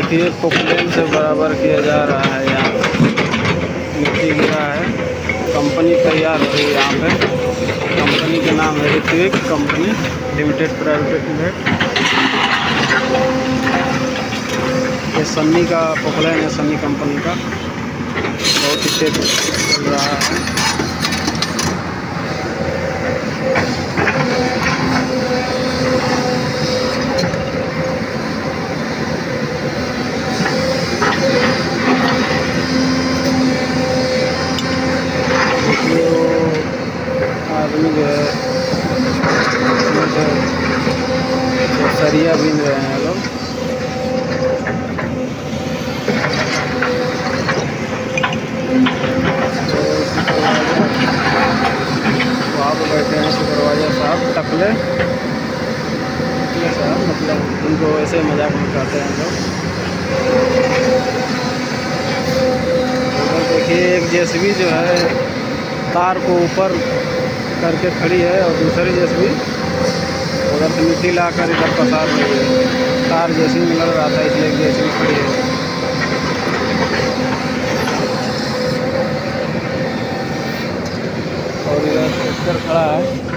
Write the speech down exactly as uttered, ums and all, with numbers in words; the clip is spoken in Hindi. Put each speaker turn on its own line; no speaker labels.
देखिए पोपलेन से बराबर किया जा रहा है। यहाँ मिट्टी गिरा है, कंपनी तैयार हो रही है। यहाँ पे कंपनी का नाम है Ritwik company limited private limited. ये सन्नी का पोपलेन है, सन्नी कंपनी का, बहुत ही तेज चल रहा है। आदमी जो है तो सरिया बीन रहे हैं लोग। वहाँ पर बैठे हैं सुपरवाइजर साहब, टकले टकले साहब, मतलब उनको ऐसे मजाक में कहते हैं लोग। उधर देखिए एक जेसीबी जो है तार को ऊपर करके खड़ी है और दूसरी जेसीबी उधर से मिट्टी लाकर इधर पसार रही है। तार जेसीबी में लग रहा था इसलिए जेसीबी खड़ी है। और इधर ट्रैक्टर खड़ा है।